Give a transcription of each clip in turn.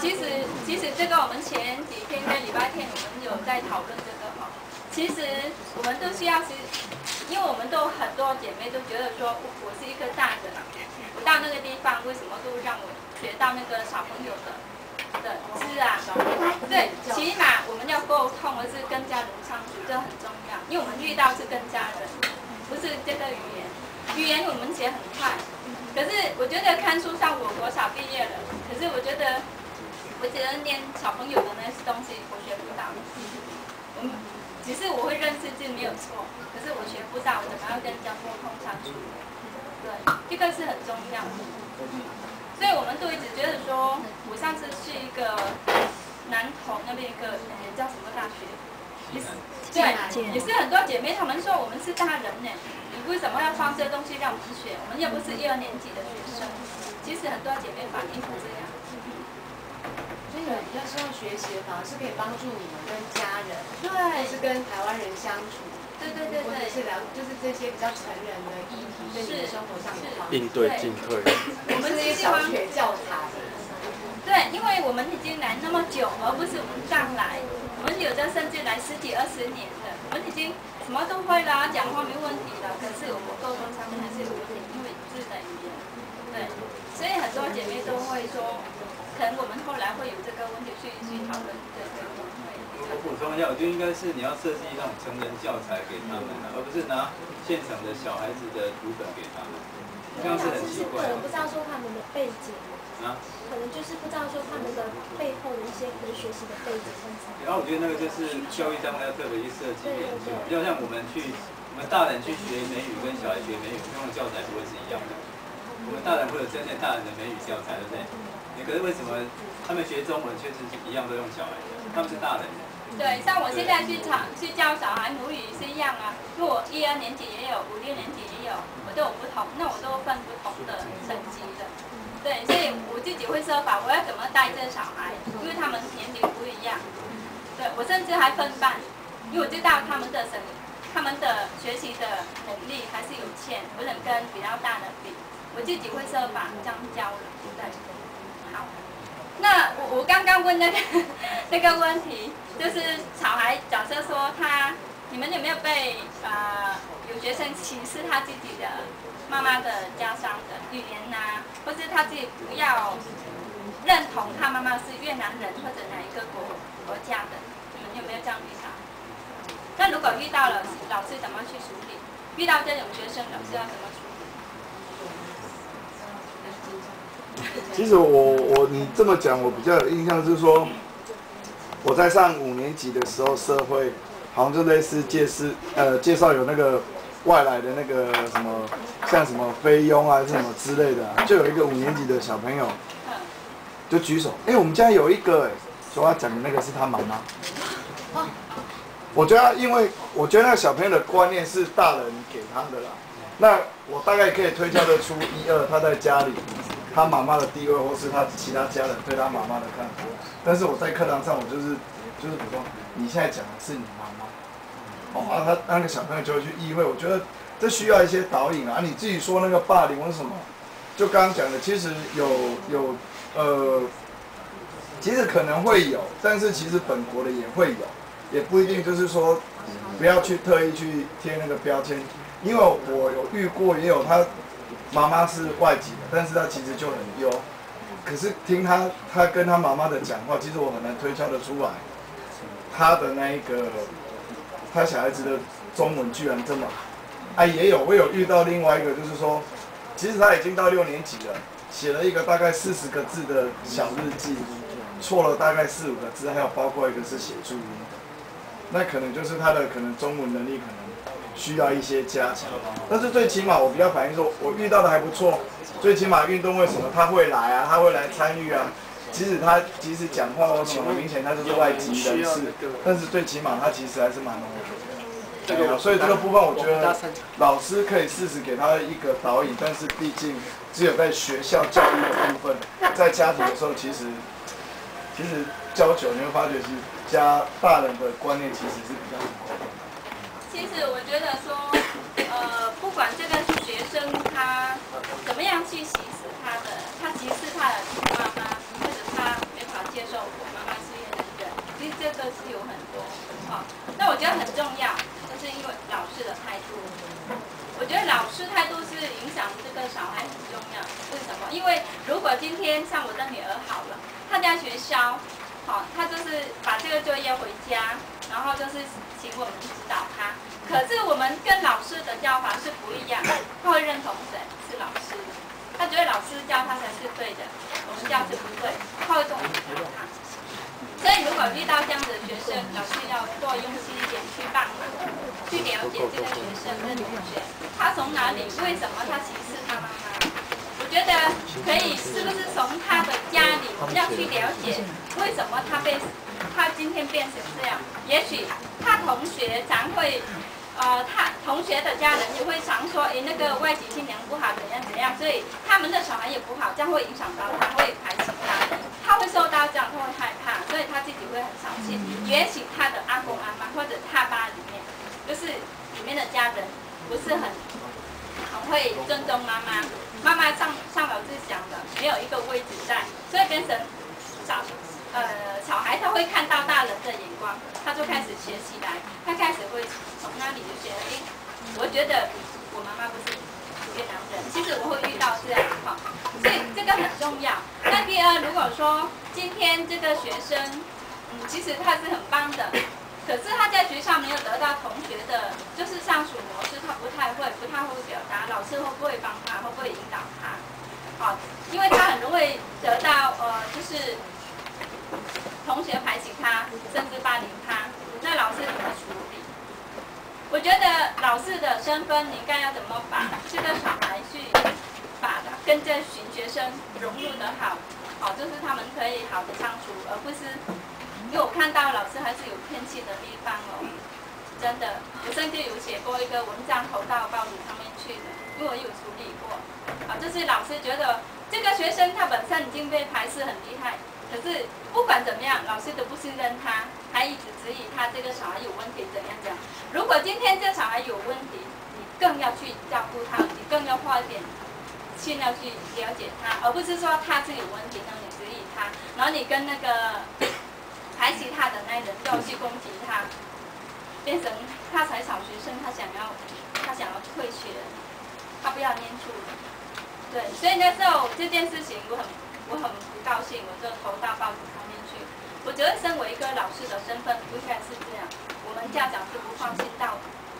其实这个我们前几天在礼拜天我们有在讨论这个哈。其实我们都需要因为我们都很多姐妹都觉得说我是一个大人了，我到那个地方为什么都让我学到那个小朋友的知啊？对，起码我们要沟通，而是跟家人相处，这很重要。因为我们遇到是跟家人，不是这个语言。语言我们学很快，可是我觉得看书上我国小毕业了，可是我觉得念小朋友的那些东西我学不到。只是我会认识字没有错，可是我学不到，我怎么样跟人家沟通相处？对，这个是很重要的。所以我们都一直觉得说，我上次去一个南投那边一个叫什么大学，对，也是很多姐妹她们说我们是大人呢，你为什么要放这东西让我们学？我们又不是1、2年级的学生。其实很多姐妹反映是这样。 所以你比较希望学习的反而是可以帮助你们跟家人， 对， 或是跟台湾人相处， 对， 或者是就是这些比较成人的议题对你的生活上有帮助。 应对进退。 我们是小学教材。 对，因为我们已经来那么久，而不是我们刚来。我们有的甚至来10几、20年的，我们已经什么都会啦，讲话没问题了。可是我们沟通上面还是有问题，因为字的语言。对，所以很多姐妹都会说。可能我们后来会有这个问题去讨论，对。 我补充一下，我觉得应该是你要设计那种成人教材给他们，而不是拿现成的小孩子的读本给他们，这样是很奇怪。 可能不知道说他们的背景， 啊， 可能就是不知道说他们的背后的一些可以学习的背景。 然后我觉得那个就是教育单位要特别去设计研究，比较像我们大人去学美语跟小孩学美语，用的教材不会是一样的。我们大人会有针对大人的美语教材，对不对？可是为什么他们学中文却是一样都用小孩的？他们是大人的。 对，像我现在去教小孩母语是一样啊，因为我1、2年级也有，5、6年级也有，我都有不同，那我都分不同的等级的。对，所以我自己会设法，我要怎么带这小孩，因为他们年龄不一样。对，我甚至还分班，因为我知道他们的学习的能力还是有限，不能跟比较大的比。我自己会设法这样教了，对。好，那我刚刚问那个问题，就是小孩假设说你们有没有被有学生歧视他自己的妈妈的家乡的语言呐，或是他自己不要认同他妈妈是越南人或者哪一个国家的，你们有没有这样遇到？那如果遇到了，老师怎么去处理？遇到这种学生，老师要怎么处理？ 其实你这么讲，我比较有印象是说，我在上5年级的时候，社会好像就类似介绍有那个外来的那个什么，像什么菲佣啊，是什么之类的、就有一个5年级的小朋友就举手，我们家有一个说他讲的那个是他妈妈。我觉得因为我觉得那个小朋友的观念是大人给他的啦，那我大概可以推敲得出1、2他在家里。他妈妈的地位，或是他其他家人对他妈妈的看法，但是我在课堂上，我就是补充，你现在讲的是你妈妈，他那个小朋友就会去意会，我觉得这需要一些导引啊。你自己说那个霸凌或什么，就刚刚讲的，其实其实可能会有，但是其实本国的也会有，也不一定就是说不要去特意去贴那个标签，因为我有遇过，也有他。妈妈是外籍的，但是他其实就很优。可是听他跟他妈妈的讲话，其实我很难推敲得出来，他的那一个他小孩子的中文居然这么也有，我有遇到另外一个，就是说，其实他已经到6年级了，写了一个大概40个字的小日记，错了大概4、5个字，还有包括一个是写注音，那可能就是他的可能中文能力可能。需要一些加强，但是最起码我比较反映说，我遇到的还不错。最起码运动会什么他会来啊，他会来参与啊。即使讲话或什么，明显他就是外籍人士，但是最起码他其实还是蛮 OK 的。所以这个部分我觉得老师可以适时给他一个导引，但是毕竟只有在学校教育的部分，在家庭的时候其实教久你会发觉，其实大人的观念其实是比较不够的。 其实我觉得说，不管这个学生他怎么样去歧视他歧视他的妈妈，或者他没法接是有很多啊。那我觉得很重要，就是因为老师的态度。我觉得老师态度是影响这个小孩很重要。为什么？因为如果今天像我的女儿好了，她在学校，好，她就是把这个作业回家，然后就是请我们指导她。可是我们跟老师的教法是不一样，她会认同谁？是老师的，她觉得老师教她才是对的，我们教是不对，她会这么指导她。所以如果遇到这样的学生，老师要多用心一点去帮忙，去了解这个学生的同学，他从哪里，为什么他歧视他妈妈？我觉得可以，是不是从他的家里，我们要去了解为什么他今天变成这样？也许他同学常会，他同学的家人也会常说，那个外籍新娘不好，怎样怎样，所以他们的小孩也不好，这样会影响到他，会排斥他。他会受到这样，他会害怕，所以他自己会很伤心。也许他的阿公阿妈或者他爸里面，就是里面的家人不是很会尊重妈妈，妈妈像老师讲的，没有一个位置在，所以变成小孩他会看到大人的眼光，他就开始学起来，他开始会从那里就学了，我觉得我妈妈不是越南人，其实我会遇到这样的情况，所以这个很重要。那第二，如果说今天这个学生，其实他是很棒的，可是他在学校没有得到同学的，就是上属模式，他不太会表达，老师会不会帮他，会不会引导他？好，因为他很容易得到就是同学排挤他，甚至霸凌他，那老师怎么处理？我觉得老师的身份，你应该要怎么把这个小孩去把他跟这群学生融入得好，好，就是他们可以好的相处，而不是因为我看到老师还是有偏心的地方哦，真的，我甚至有写过一个文章投到报纸上面去的，因为我有处理过，就是老师觉得这个学生他本身已经被排斥很厉害。可是不管怎么样，老师都不信任他，还一直质疑他这个小孩有问题怎样讲。如果今天这小孩有问题，你更要去照顾他，你更要花一点心要去了解他，而不是说他是有问题，让你质疑他，然后你跟那个排挤他的那人就要去攻击他，变成他才小学生，他想要退学，他不要念书了。对，所以那时候这件事情我很不高兴，我就投到报纸上面去。我觉得身为一个老师的身份不应该是这样，我们家长是不放心到，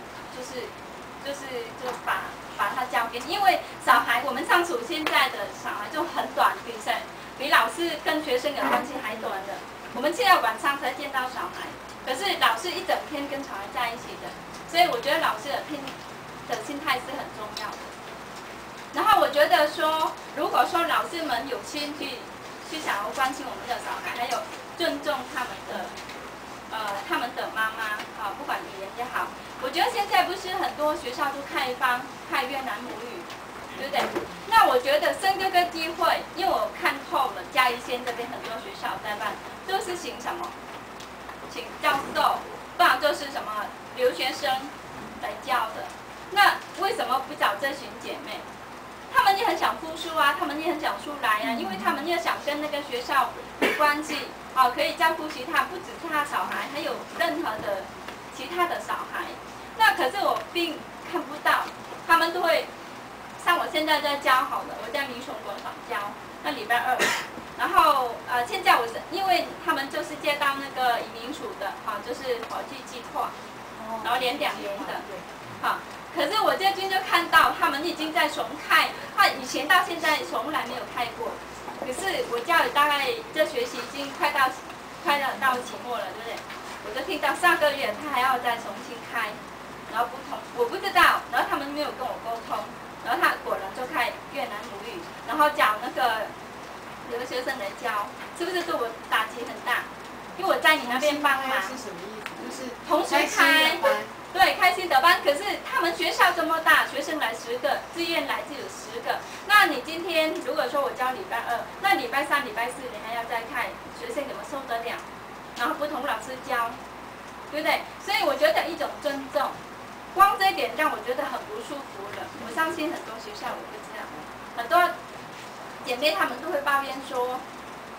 就把他交给，因为小孩我们相处现在的小孩就很短，比老师跟学生的关系还短的。我们现在晚上才见到小孩，可是老师一整天跟小孩在一起的，所以我觉得老师的心态是很重要的。然后我觉得说，如果说老师们有心去想要关心我们的小孩，还有尊重他们的妈妈不管语言也好，我觉得现在不是很多学校都开越南母语，对不对？那我觉得生这个机会，因为我看透了嘉义县这边很多学校在办，都是请什么，请教授，不然就是什么留学生来教的。那为什么不找这群姐妹？他们也很想复述啊，他们也很想出来啊，因为他们也想跟那个学校有关系，可以照顾其他，不只是他小孩，还有任何的其他的小孩。那可是我并看不到，他们都会像我现在在教好了，我在民雄广场教，那礼拜二，然后现在我是因为他们就是接到那个移民署的，就是跑去计划，然后连2年的，可是我最近就看到他们已经在重开，以前到现在从来没有开过。可是我教育大概这学期已经快到期末了，对不对？我就听到上个月他还要再重新开，然后我不知道，然后他们没有跟我沟通，然后他果然就开越南母语，然后找那个留学生来教，是不是对我打击很大？因为我在你那边帮忙。 是什么意思？就是同时开。对，开心的班，可是他们学校这么大，学生来10个，自愿来就有10个。那你今天如果说我教礼拜2，那礼拜3、礼拜4你还要再看学生怎么受得了，然后不同老师教，对不对？所以我觉得一种尊重，光这一点让我觉得很不舒服了。我相信很多学校也会这样，很多姐妹她们都会抱怨说，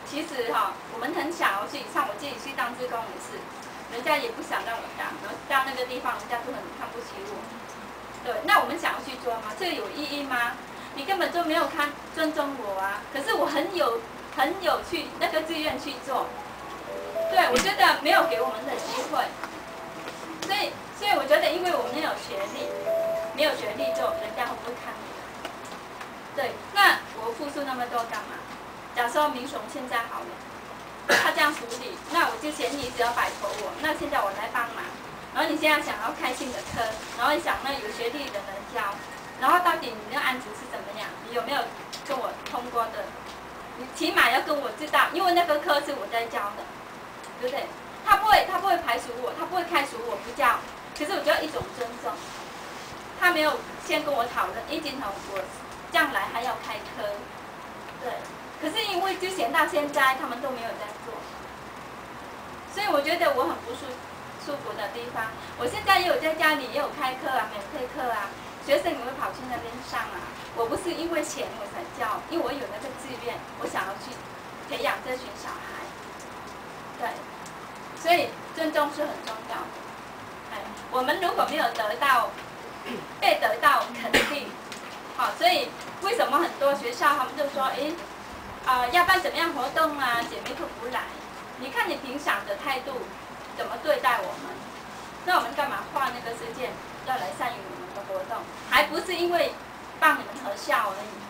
其实我们很想要去，像我自己去当志工也是，人家也不想让我当，然后到那个地方，人家都很看不起我。对，那我们想要去做吗？这个有意义吗？你根本就没有尊重我啊！可是我很有去那个自愿去做。对，我觉得没有给我们的机会。所以我觉得，因为我们没有学历做，人家会不会看你？对，那我付出那么多干嘛？假设民雄现在好了，他这样处理，那我之前你只要摆脱我，那现在我来帮忙，然后你现在想要开新的科，然后你想那有学历的人教，然后到底你的案子是怎么样？你有没有跟我通过的？你起码要跟我知道，因为那个科是我在教的，对不对？他不会排除我，他不会开除我不教，可是我觉得一种尊重。他没有先跟我讨论，今天我将来还要开科，对。可是因为之前到现在他们都没有在做，所以我觉得我很不舒服的地方。我现在也有在家里也有开课啊，免费课啊，学生也会跑去那边上啊。我不是因为钱我才教，因为我有那个志愿，我想要去培养这群小孩。对，所以尊重是很重要的。我们如果没有被得到肯定，所以为什么很多学校他们就说，要办怎么样活动啊，姐妹都不来。你看你平常的态度怎么对待我们？那我们干嘛花那个时间要来参与你们的活动？还不是因为帮你们合校而已。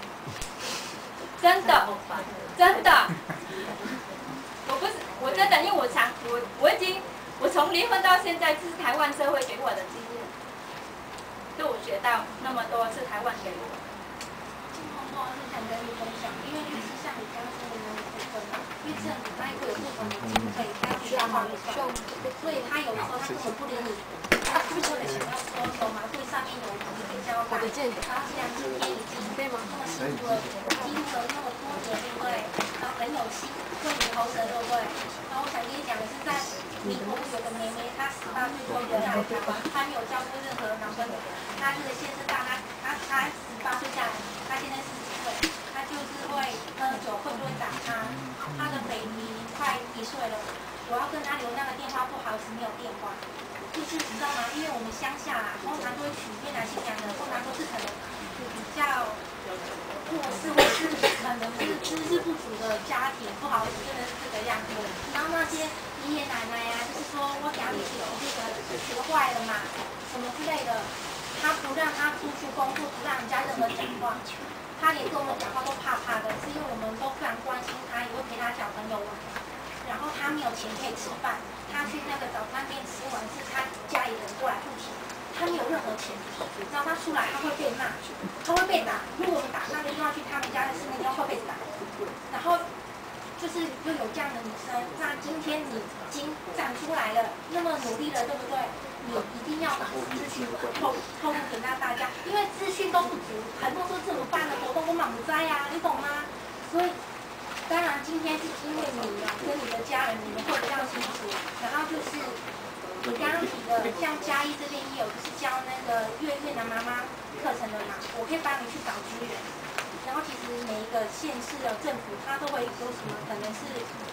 真的，我真的，因为我从离婚到现在，这是台湾社会给我的经验，就我学到那么多是台湾给我的。 是想跟你分享，因为就是像你刚刚说的那个部分嘛，因为政府它会有不同的经费，它需要花预算，所以它有的时候它根本不理你，它是为了想要说手麻会上面有一个交代，然后像今天已经那么辛苦了，经历了那么多年，对不对？然后很有心，为你投身，对不对？然后我想跟你讲的是，在美国有个妹妹，她18岁就回来台湾，她没有交过任何男朋友，她这个县是大，她18岁下来，她现在是。他就是会喝酒，会不会打他？他的 baby 快1岁了，我要跟他留那个电话，不好意思没有电话。就是你知道吗？因为我们乡下通常都会娶越南新娘的，通常都是可能比较弱势或是可能是知识不足的家庭，不好意思，真的是这个样子。然后那些爷爷奶奶呀，就是说我家里有这个学坏了嘛，什么之类的，他不让他出去工作，不让人家任何讲话。他连跟我们讲话都怕的，是因为我们都非常关心他，也会陪他小朋友玩。然后他没有钱可以吃饭，他去那个早餐店吃完是他家里人过来付钱，他没有任何钱。然后他出来他会被骂，他会被打。如果我们打那个电话去他们家的室内，会被打。然后就是又有这样的女生，那今天你已经站出来了，那么努力了，对不对？你一定要把资讯透露给大家，因为资讯都不足，很多时候政府办的活动都满不在呀，你懂吗？所以，当然今天是因为你跟你的家人，你们会比较清楚。然后就是你刚刚提的，像嘉义这边也有就是教那个越南妈妈课程的嘛，我可以帮你去找资源。然后其实每一个县市的政府，它都会有什么可能是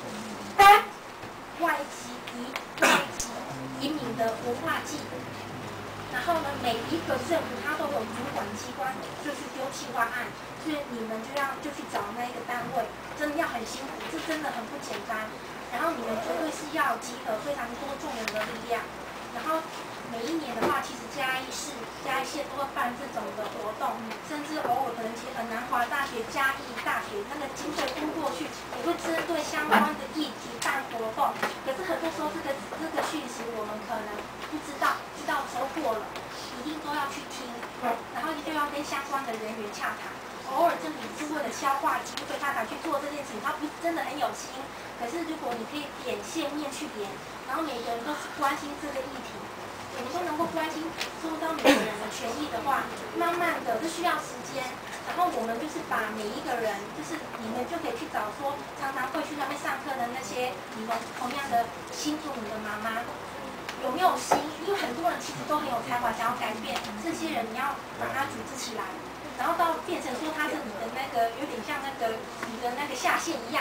外籍移民的文化祭，然后呢，每一个政府它都有主管机关，就是丢企划案，所以你们就去找那一个单位，真的要很辛苦，这真的很不简单。然后你们绝对是要集合非常多众人的力量，然后每一年的话，其实嘉义市、嘉义县都会办这种的活动，甚至偶尔可能其实南华大学、嘉义大学那个经费拨过去，也会针对相关的议题办活动。可是很多时候这个讯息我们可能不知道，知道之后过了，一定都要去听，然后就要跟相关的人员洽谈。偶尔政府是为了消化经费，他才去做这件事情，他不是真的很有心。可是如果你可以点线面去连，然后每个人都是关心这个议题，我们都能够关心周遭每个人的权益的话，慢慢的这需要时间。然后我们就是把每一个人，就是你们就可以去找说，常常会去那边上课的那些你们同样的新住民的妈妈，有没有心？因为很多人其实都很有才华，想要改变，这些人你要把他组织起来。然后到变成说他是你的那个有点像那个你的那个下线一样，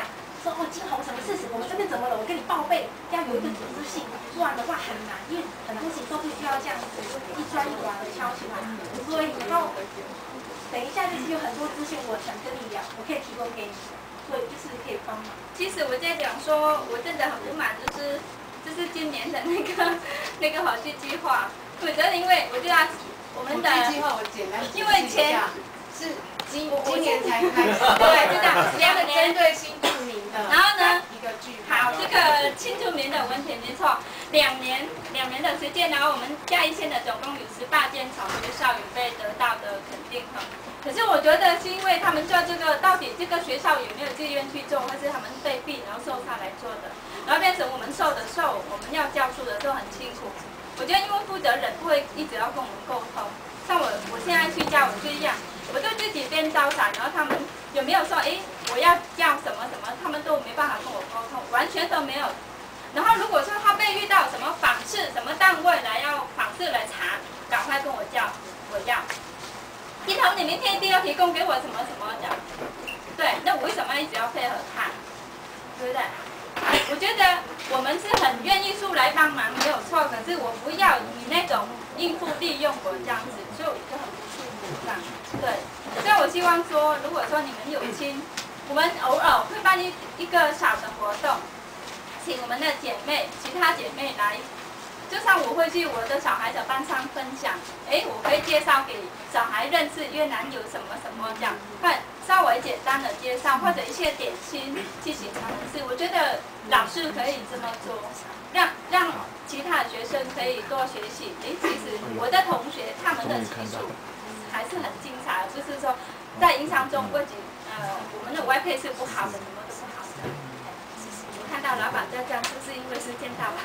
说哦，金红什么事情，我们这边怎么了，我跟你报备，要有一个组织性，不然的话很难，因为很多事情都必须要这样子一砖一瓦的敲起来。所以然后等一下就是有很多资讯，我想跟你聊，我可以提供给你，所以就是可以帮忙。 其实我在讲说，我真的很不满，就是今年的那个好剧计划，我觉得因为我觉得我们的计划我简单因为前是今年才开始， 对，就这样2年针对新住民的， 然后呢一个剧， 好，这个新住民的问题没错，2年的时间，然后我们嘉义县的总共有18间小学校有被得到的肯定哈。可是我觉得是因为他们做这个，到底这个学校有没有自愿去做，或是他们被逼然后受下来做的，然后变成我们受，我们要教书的时候很清楚。我觉得因为负责人不会一直要跟我们沟通，像我现在去教我就一样，我就自己编招生，然后他们有没有说，我要教什么什么，他们都没办法跟我沟通，完全都没有。然后如果说他被遇到什么访视，什么单位来要访视来查，赶快跟我叫，我要。金红，你明天一定要提供给我什么什么的。对，那我为什么一直要配合他？对不对？我觉得我们是很愿意出来帮忙，没有错。可是我不要你那种应付利用我这样子，所以我就很不舒服这样。对，所以我希望说，如果说你们有心，我们偶尔会办一个小的活动，请我们的姐妹、其他姐妹来。就像我会去我的小孩的班上分享，我可以介绍给小孩认识越南有什么什么这样，会稍微简单的介绍，或者一些点心去形成是，我觉得老师可以这么做，让其他的学生可以多学习。其实我的同学他们的技术还是很精彩，不是说在印象中我们的外配是不好的，什么都不好的。看到老板在这样，是不是因为时间到了？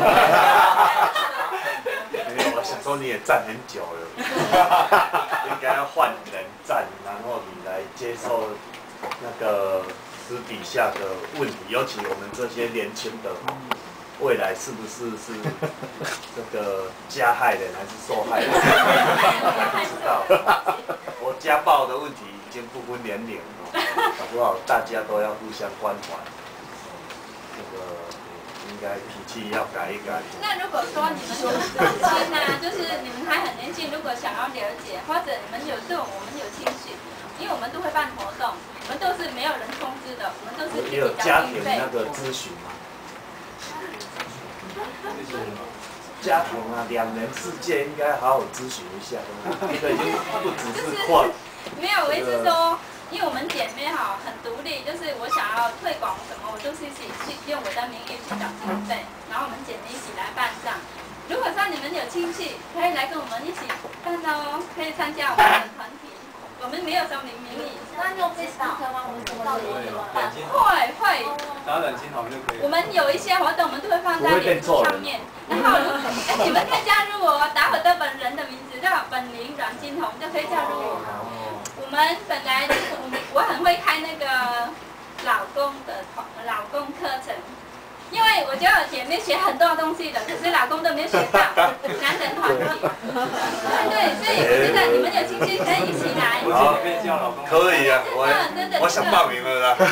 没有，我想说你也站很久了，应该要换人站，然后你来接受那个私底下的问题，尤其我们这些年轻的，未来是不是这个加害人还是受害人？不知道。我家暴的问题已经不分年龄了，搞不好大家都要互相关怀。这个应该脾气要改一改。 那如果说你们有心啊，就是你们还很年轻，如果想要了解，或者你们有这种我们有兴趣，因为我们都会办活动，我们都是没有人通知的，我们都是也有家庭那个咨询嘛。家庭啊，2人世界应该好好咨询一下，这个已经不只是跨。 没有，我意思说。因为我们姐妹很独立，就是我想要推广什么，我都是去用我的名义去找经费，然后我们姐妹一起来办这样。如果说你们有亲戚，可以来跟我们一起办哦，可以参加我们的团体。我们没有什么名义。 那用 Facebook 吗？我们怎么到底怎么办？ 会。 打冷金红就可以。 我们有一些活动，我们都会放在脸书上面。然后，你们可以加入我，打我的本人的名字，叫本名阮金红，就可以加入我。我们本来我很会开那个老公课程，因为我觉得姐妹学很多东西的，可是老公都没学到，男人团体。对，所以我觉得你们有兴趣可以一起来。 好，可以啊，我想报名了啦。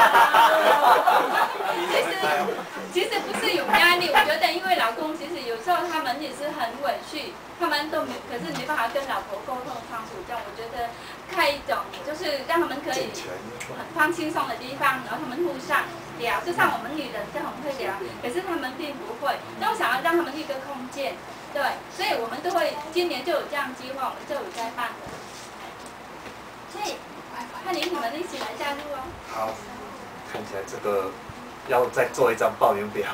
其实不是有压力，我觉得因为老公其实有时候他们也是很委屈，他们都没，可是没办法跟老婆沟通相处，这样我觉得开一种就是让他们可以很放轻松的地方，然后他们互相聊，就像我们女人就很会聊，可是他们并不会，那我想要让他们一个空间，对，所以我们都会今年就有这样计划，我们就有在办的，所以欢迎你们一起来加入哦。 好，看起来这个。要再做一张报名表。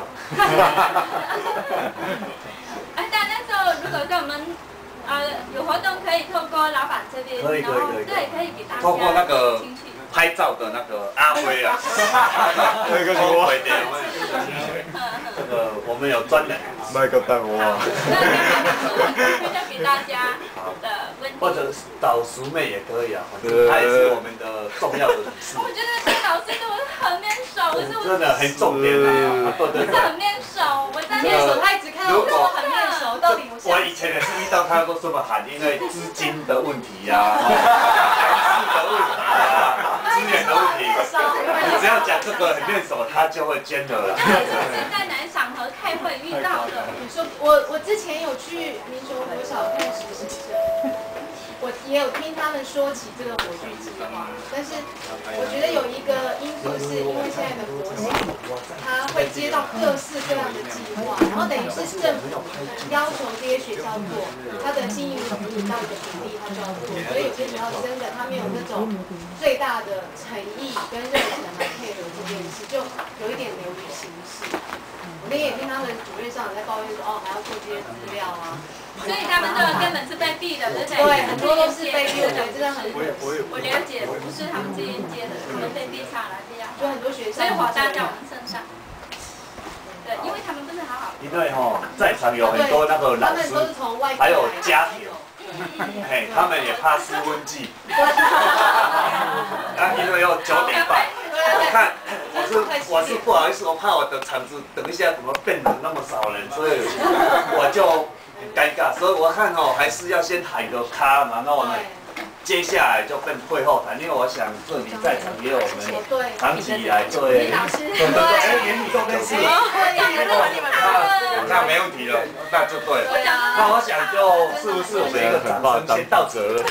但那时候如果说我们有活动，可以透过老板这边， 可以， 对，可以给大家透过那个拍照的那个阿辉啊，那个我回电，这个我们有专人， 卖个蛋哇， 分享给大家的问题， 或者导师妹也可以啊，反正他也是我们的重要的人士。 我觉得这老师都很面熟， 真的很重点啊，对， 很面熟，我在面熟，他一直看到我说很面熟，到底我以前也是遇到他都这么喊，因为资金的问题呀，海事的问题呀。 源的问题。你只要讲这个很面熟，他就会捐的了。 那你是不是在哪场合开会遇到的？ 你说我之前有去民雄国小看实习生，我也有听他们说起这个火炬计划，但是我觉得有一个因素是因为现在的国小，他会接到各式各样的计划，然后等于是政府要求这些学校做，他的经营能力到一个比例他就要做，所以有些学校真的他没有那种最大的诚意跟热忱来配合这件事，就有一点流于形式。我那天也听他们主任上在抱怨说，哦，还要做这些资料啊。 所以他们这个根本是被逼的，对不对？ 对，很多都是被逼的，真的很。 我了解，不是他们自愿接的，他们被逼下来这样。 就很多学生。 所以火大在我们身上。对，因为他们不是好好。 因为在场有很多那个老师，还有家庭，嘿，他们也怕失温剂。因为要9点半，我看我是不好意思，我怕我的场子等一下怎么变成那么少人，所以我就很尴尬，所以我看还是要先喊个卡，然后呢，接下来就变会后谈，因为我想这里在场也有我们长期以来对，连你这边是，那没问题了，那就对了。那我想就是不是我们一个掌声先到这了。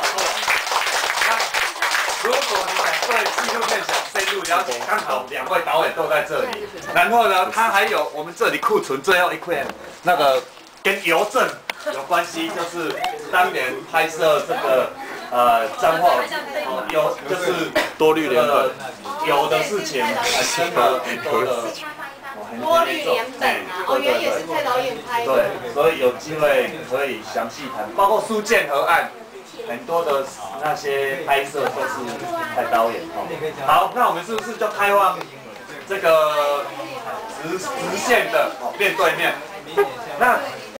如果你们对纪录片想深入了解，刚好2位导演都在这里。然后呢，他还有我们这里库存最后一块那个跟邮政有关系，就是当年拍摄这个彰化有就是多氯联苯有的事情，很多的多氯联苯啊，原来也是蔡导演拍的。 对，所以有机会可以详细谈，包括苏建和案。很多的那些拍摄都是蔡导演好，那我们是不是就开放这个直线的面对面？那